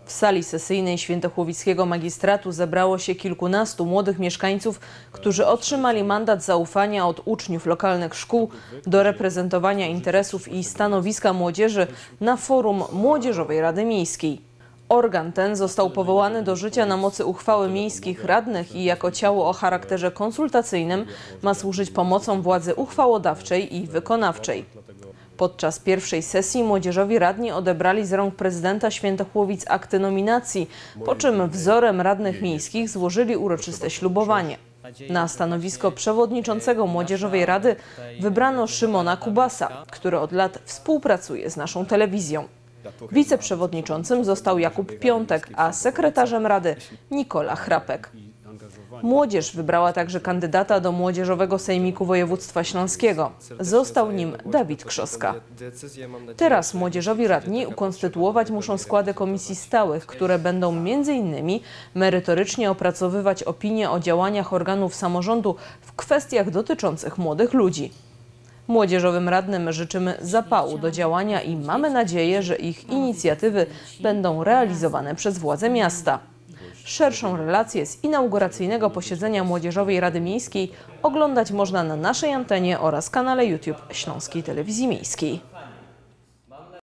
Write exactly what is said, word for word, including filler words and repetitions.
W sali sesyjnej Świętochłowickiego Magistratu zebrało się kilkunastu młodych mieszkańców, którzy otrzymali mandat zaufania od uczniów lokalnych szkół do reprezentowania interesów i stanowiska młodzieży na forum Młodzieżowej Rady Miejskiej. Organ ten został powołany do życia na mocy uchwały miejskich radnych i jako ciało o charakterze konsultacyjnym ma służyć pomocą władzy uchwałodawczej i wykonawczej. Podczas pierwszej sesji młodzieżowi radni odebrali z rąk prezydenta Świętochłowic akty nominacji, po czym wzorem radnych miejskich złożyli uroczyste ślubowanie. Na stanowisko przewodniczącego Młodzieżowej Rady wybrano Szymona Kubasa, który od lat współpracuje z naszą telewizją. Wiceprzewodniczącym został Jakub Piątek, a sekretarzem Rady Nikola Chrapek. Młodzież wybrała także kandydata do Młodzieżowego Sejmiku Województwa Śląskiego. Został nim Dawid Krzoska. Teraz młodzieżowi radni ukonstytuować muszą składy komisji stałych, które będą między innymi merytorycznie opracowywać opinie o działaniach organów samorządu w kwestiach dotyczących młodych ludzi. Młodzieżowym radnym życzymy zapału do działania i mamy nadzieję, że ich inicjatywy będą realizowane przez władze miasta. Szerszą relację z inauguracyjnego posiedzenia Młodzieżowej Rady Miejskiej oglądać można na naszej antenie oraz kanale YouTube Śląskiej Telewizji Miejskiej.